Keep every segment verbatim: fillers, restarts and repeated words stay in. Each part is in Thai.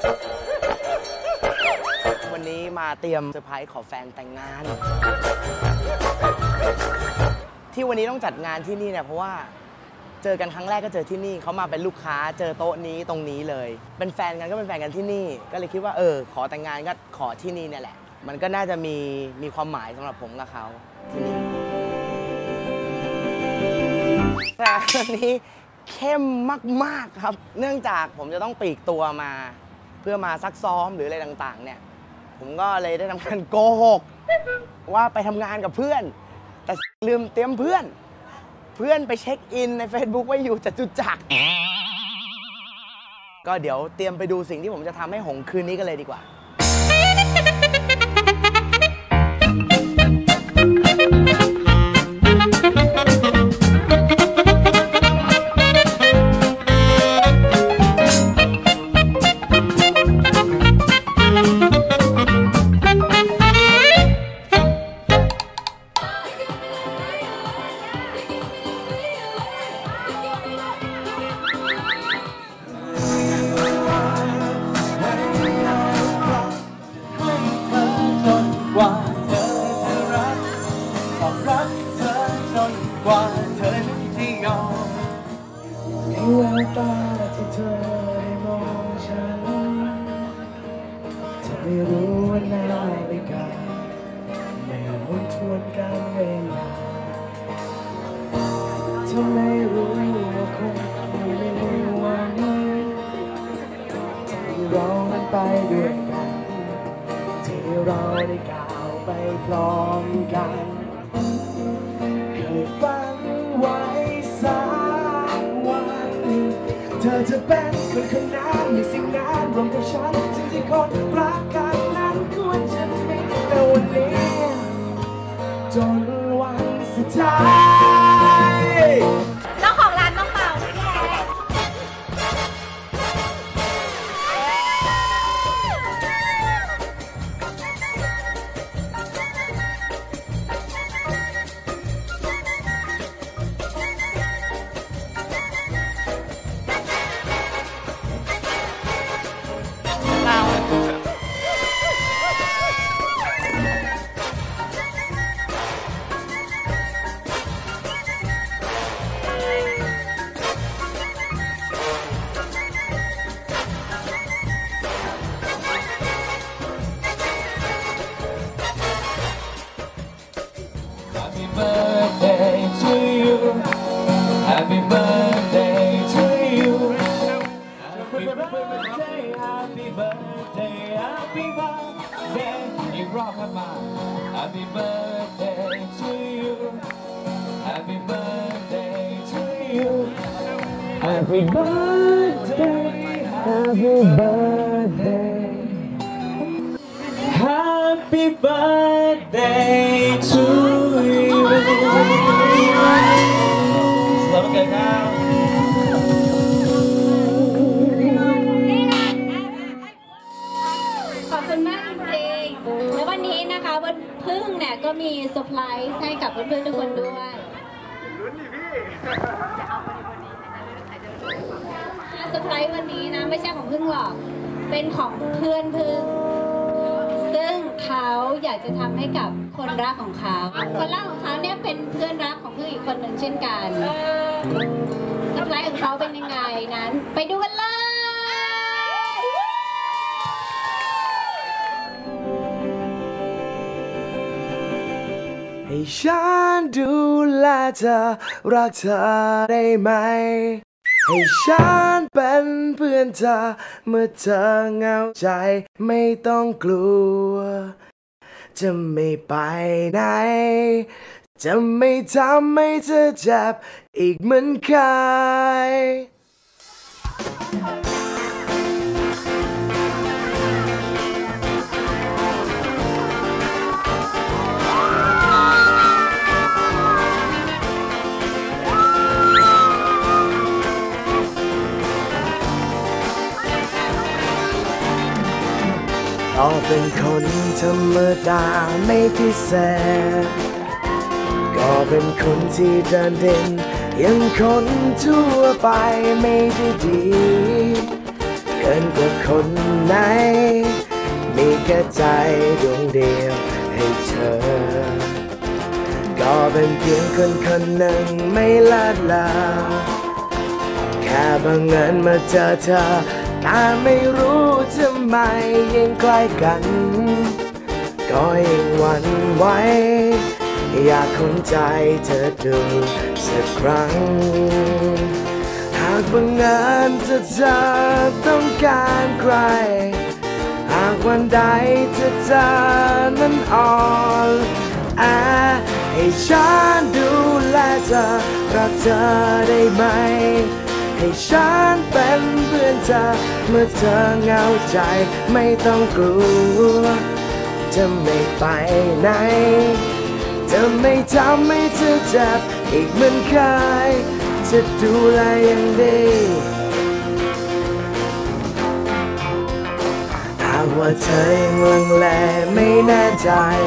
วันนี้มาเตรียมเซอร์ไพรส์ขอแฟนแต่งงานที่วันนี้ต้องจัดงานที่นี่เนี่ยเพราะว่าเจอกันครั้งแรกก็เจอที่นี่เขามาเป็นลูกค้าเจอโต๊ะนี้ตรงนี้เลยเป็นแฟนกันก็เป็นแฟนกันที่นี่ก็เลยคิดว่าเออขอแต่งงานก็ขอที่นี่เนี่ยแหละมันก็น่าจะมีมีความหมายสำหรับผมกับเขาที่นี่แต่วันนี้เข้มมากๆครับเนื่องจากผมจะต้องปลีกตัวมาเพื่อมาซักซ้อมหรืออะไรต่างๆเนี่ยผมก็เลยได้ทำการโกหกว่าไปทำงานกับเพื่อนแต่ลืมเตรียมเพื่อนเพื่อนไปเช็คอินใน Facebook ว่าอยู่จตุจักรก็เดี๋ยวเตรียมไปดูสิ่งที่ผมจะทำให้หงคืนนี้กันเลยดีกว่าแววตาที่เธอได้มองฉันเธอไม่รู้ว่านาฬิกาไม่หมุนทวนการเวลาเธอไม่รู้ว่าคงไม่มีวันที่เรานั้นไปด้วยกันที่เราได้ก้าวไปพร้อมกันเคยฝันไว้สักวันเธอจะเป็นคนคนนั้นมีสิ่งนั้นรวมกับฉันสิ่งที่คนรักกันนั้นควรจะมีแต่วันนี้จนวันสุดท้ายเจ้าของร้านต้องเป่าพี่แอ๊ Happy birthday to you Happy birthday Happy birthday Happy birthday อีกรอบครับมา Happy birthday to you Happy birthday to you Happy birthday Happy birthday Happy birthday to youขอบคุณมากจริงๆแล้ววันนี้นะคะวันพึ่งเนี่ยก็มีเซอร์ไพรส์ให้กับเพื่อนๆทุกคนด้วยลุ้นดิพี่เซอร์ไพรส์วันนี้นะไม่ใช่ของพึ่งหรอกเป็นของเพื่อนพึ่งซึ่งเขาอยากจะทำให้กับคนรักของเขาคนรักของเขาเนี่ยเป็นเพื่อนรักของพึ่งอีกคนหนึ่งเช่นกันเซอร์ไพรส์ของเขาเป็นยังไงนั้นไปดูกันเลยให้ฉันดูแลเธอรักเธอได้ไหมให้ฉันเป็นเพื่อนเธอเมื่อเธอเหงาใจไม่ต้องกลัวจะไม่ไปไหนจะไม่ทำให้เธอเจ็บอีกเหมือนเคยก็เป็นคนธรรมดาไม่พิเศษก็เป็นคนที่เดินเด่นอย่างคนทั่วไปไม่ได้ดีเกินกว่าคนไหนมีแค่ใจดวงเดียวให้เธอก็เป็นเพียงคนคนหนึ่งไม่ลาดลาแค่บังเอิญมาเจอเธอแต่ไม่รู้ทำไมยิ่งใกล้กันก็ยิ่งหวั่นไหวอยากคุ้นใจเธอดูสักครั้งหากบังเอิญจะเจอต้องการใครหากวันใดจะเจอนั้นอ่อนแอให้ฉันดูแลเธอรักเธอได้ไหมให้ฉันเป็นเพื่อนเธอเมื่อเธอเหงาใจไม่ต้องกลัวจะไม่ไปไหนจะไม่ทำให้เธอเจ็บอีกเหมือนเคยจะดูแลอย่างดีหากว่าเธอยังลังเลไม่แน่ใจ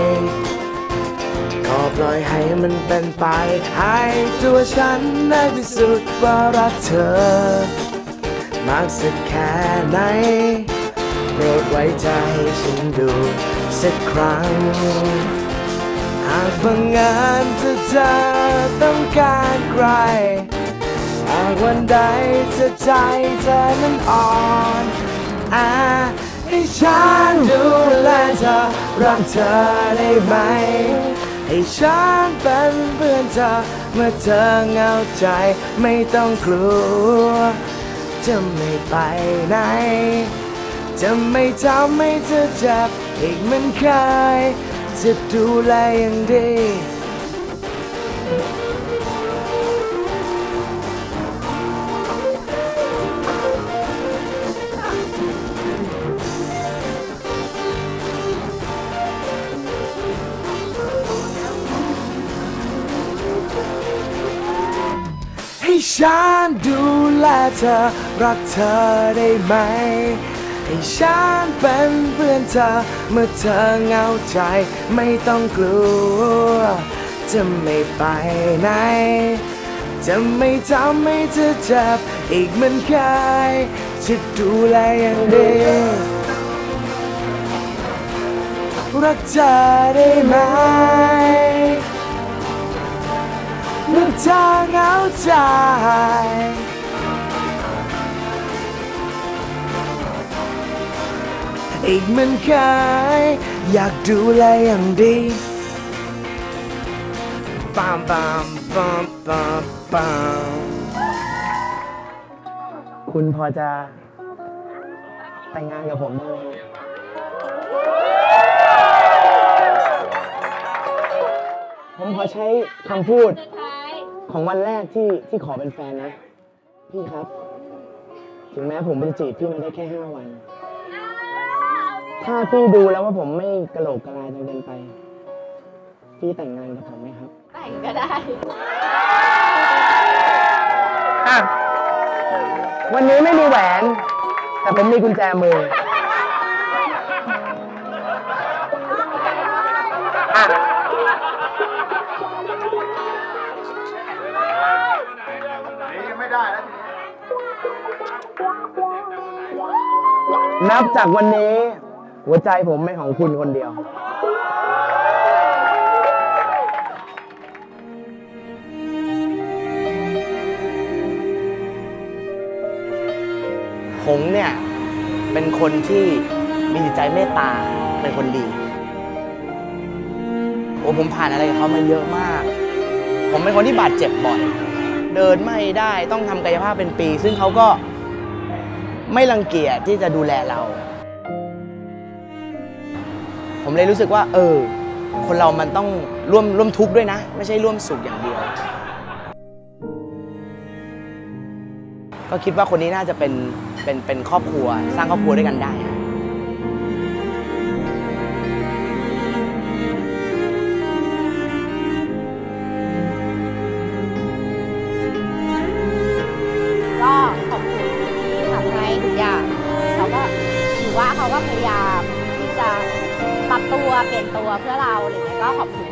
ก็ปล่อยให้มันเป็นไปให้ตัวฉันได้พิสูจน์ว่ารักเธอมากสักแค่ไหนโปรดไว้ใจฉันดูสักครั้งหากบังเอิญเธอเจอต้องการใครหากวันใดจะใจเธอนั้นอ่อนแอให้ฉันดูแลเธอรักเธอได้ไหมให้ฉันเป็นเพื่อนเธอเมื่อเธอเหงาใจไม่ต้องกลัวจะไม่ไปไหนจะไม่ทำให้เธอเจ็บอีกเหมือนเคยจะดูแลอย่างดีให้ฉันดูแลเธอรักเธอได้ไหมให้ฉันเป็นเพื่อนเธอเมื่อเธอเหงาใจไม่ต้องกลัวจะไม่ไปไหนจะไม่ทำให้เธอเจ็บอีกเหมือนเคยจะดูแลอย่างดีรักเธอได้ไหมเมื่อเธอเหงาใจอีกเหมือนเคยอยากดูแลอย่างดีปามปามปามปามปามคุณพอจะแต่งงานกับผมได้ไหมผมขอใช้คำพูดของวันแรกที่ที่ขอเป็นแฟนนะพี่ครับถึงแม้ผมจะจีบพี่มาได้แค่ห้าวันถ้าพี่ดูแล้วว่าผมไม่กระโหลกกระลาจนเกินไปพี่แต่งงานกับผมไหมครับแต่งก็ได้อ่ะวันนี้ไม่มีแหวนแต่ผมมีกุญแจมืออ่ะไม่ได้แล้วนับจากวันนี้หัวใจผมเป็นของคุณคนเดียวผมเนี่ยเป็นคนที่มีจิตใจเมตตาเป็นคนดีโอ้ผมผ่านอะไรกับเขามาเยอะมากผมเป็นคนที่บาดเจ็บบ่อยเดินไม่ได้ต้องทำกายภาพเป็นปีซึ่งเขาก็ไม่รังเกียจที่จะดูแลเราผมเลยรู้สึกว่าเออคนเรามันต้องร่วมร่วมทุกข์ด้วยนะไม่ใช่ร่วมสุขอย่างเดียวก็คิดว่าคนนี้น่าจะเป็นเป็นเป็นครอบครัวสร้างครอบครัวด้วยกันได้ก็ขอบคุณที่ทำให้ทุกอย่างเขาก็ถือว่าเขาก็พยายามที่จะปรับตัวเปลี่ยนตัวเพื่อเราอะไรเงี้ยก็ขอบคุณ